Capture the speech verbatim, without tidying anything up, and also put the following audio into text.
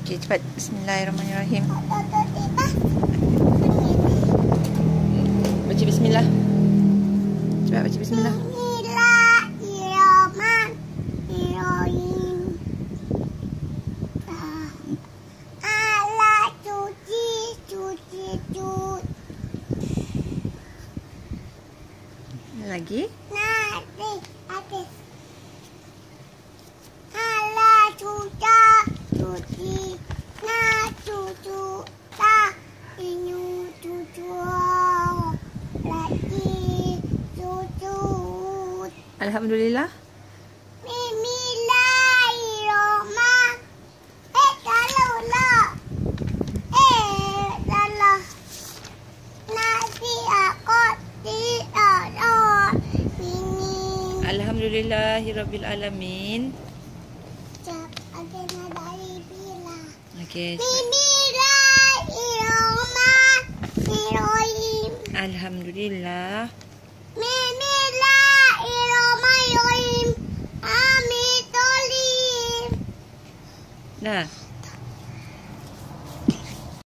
Okey, cepat. Bismillahirrahmanirrahim. Baca bismillah. Cepat baca bismillah. Bismillahirrahmanirrahim. Alah cuci, cuci, cuci. Lagi. Nanti, nanti. Alah cuci, cuci. Nah, cucu. Tak. Ini cucu. Lagi cucu. Alhamdulillah. Bismillahirrahmanirrahim. Eh, salah lah. Eh, salah. Nasi'Art tidak ini. Alhamdulillahirabbil alamin. Cak, ada dari bila. Okey. Bismillahirrahmanirrahim. Alhamdulillah. Bismillahirrahmanirrahim. Amin. Tolim. Nah.